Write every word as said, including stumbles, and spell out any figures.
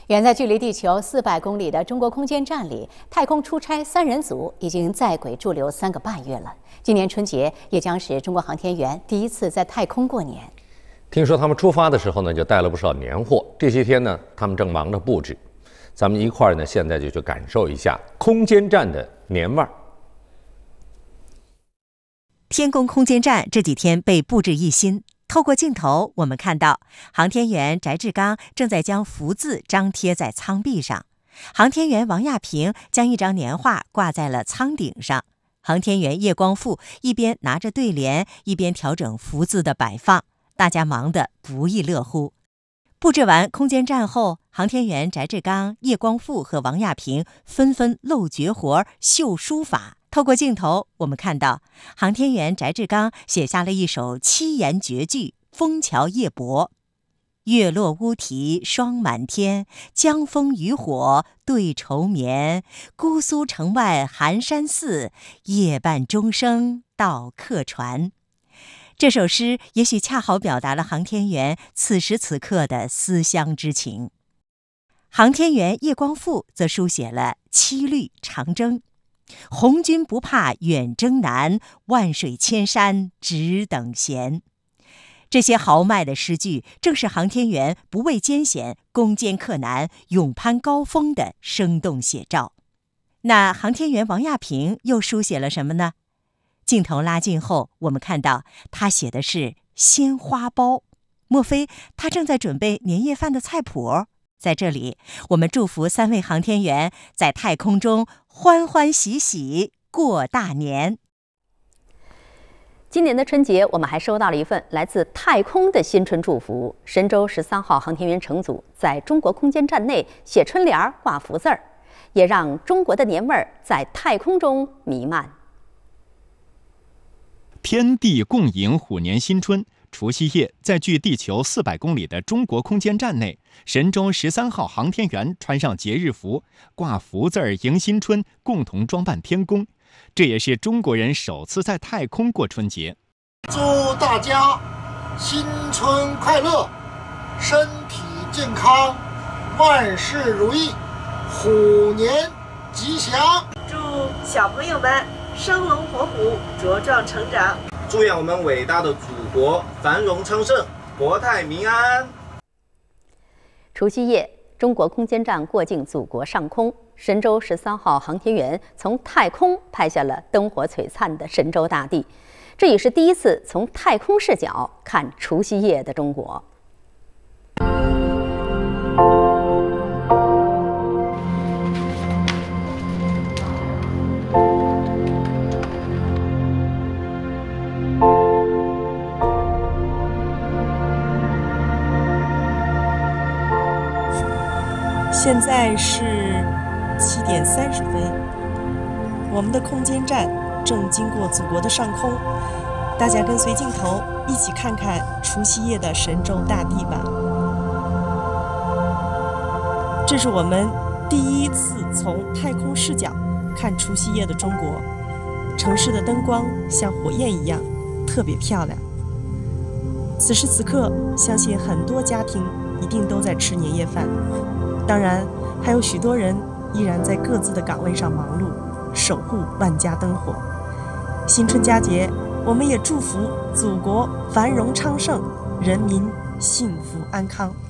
远在距离地球四百公里的中国空间站里，太空出差三人组已经在轨驻留三个半月了。今年春节也将是中国航天员第一次在太空过年。 听说他们出发的时候呢，就带了不少年货。这些天呢，他们正忙着布置。咱们一块儿呢，现在就去感受一下空间站的年味儿。 天宫空间站这几天被布置一新。透过镜头，我们看到航天员翟志刚正在将福字张贴在舱壁上，航天员王亚平将一张年画挂在了舱顶上，航天员叶光富一边拿着对联，一边调整福字的摆放，大家忙得不亦乐乎。布置完空间站后，航天员翟志刚、叶光富和王亚平纷纷露绝活、秀书法。透过镜头，我们看到航天员翟志刚写下了一首七言绝句《枫桥夜泊》：月落乌啼霜满天，江枫渔火对愁眠。姑苏城外寒山寺，夜半钟声到客船。这首诗也许恰好表达了航天员此时此刻的思乡之情。航天员叶光富则书写了七律长征：红军不怕远征难，万水千山只等闲。这些豪迈的诗句，正是航天员不畏艰险、攻坚克难、勇攀高峰的生动写照。那航天员王亚平又书写了什么呢？镜头拉近后，我们看到他写的是鲜花包，莫非他正在准备年夜饭的菜谱？在这里，我们祝福三位航天员在太空中欢欢喜喜过大年。 今年的春节，我们还收到了一份来自太空的新春祝福。神舟十三号航天员乘组在中国空间站内写春联、挂福字儿，也让中国的年味儿在太空中弥漫。 天地共迎虎年新春。除夕夜，在距地球四百公里的中国空间站内，神舟十三号航天员穿上节日服，挂福字儿迎新春，共同装扮天宫。这也是中国人首次在太空过春节。 祝大家新春快乐，身体健康，万事如意，虎年吉祥。 祝小朋友们生龙活虎，茁壮成长。 祝愿我们伟大的祖国繁荣昌盛，国泰民安。 除夕夜，中国空间站过境祖国上空，神舟十三号航天员从太空拍下了灯火璀璨的神州大地，这也是第一次从太空视角看除夕夜的中国。 现在是七点三十分，我们的空间站正经过祖国的上空，大家跟随镜头一起看看除夕夜的神州大地吧。这是我们第一次从太空视角看除夕夜的中国，城市的灯光像火焰一样，特别漂亮。此时此刻，相信很多家庭一定都在吃年夜饭。当然，还有许多人依然在各自的岗位上忙碌，守护万家灯火。新春佳节，我们也祝福祖国繁荣昌盛，人民幸福安康。